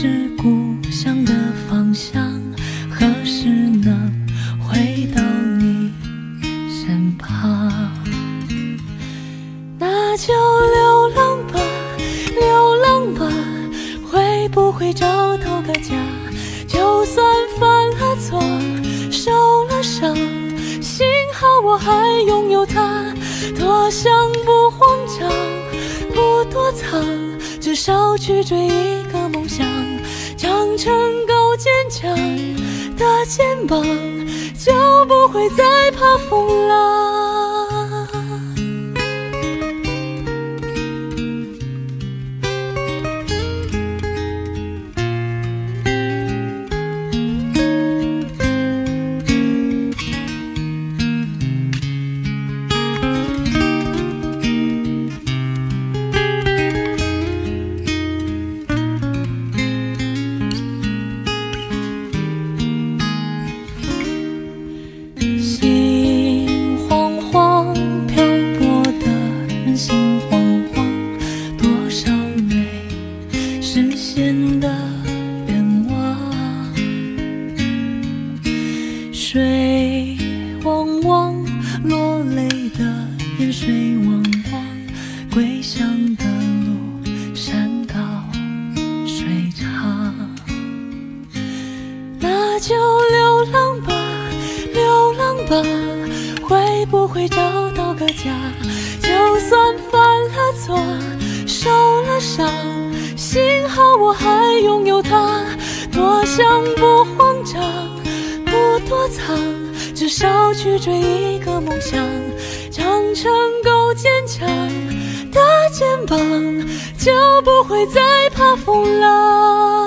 是故乡的方向，何时能回到你身旁？那就流浪吧，流浪吧，会不会找到个家？就算犯了错，受了伤，幸好我还拥有它。多想不慌张，不躲藏，至少去追一个梦想，长成够坚强的肩膀，就不会再怕风浪。水汪汪，落泪的眼水汪汪，归乡的路山高水长。那就流浪吧，流浪吧，会不会找到个家？就算犯了错，受了伤，幸好我还拥有它。多想不慌张，不躲藏，至少去追一个梦想，长成够坚强的肩膀，就不会再怕风浪。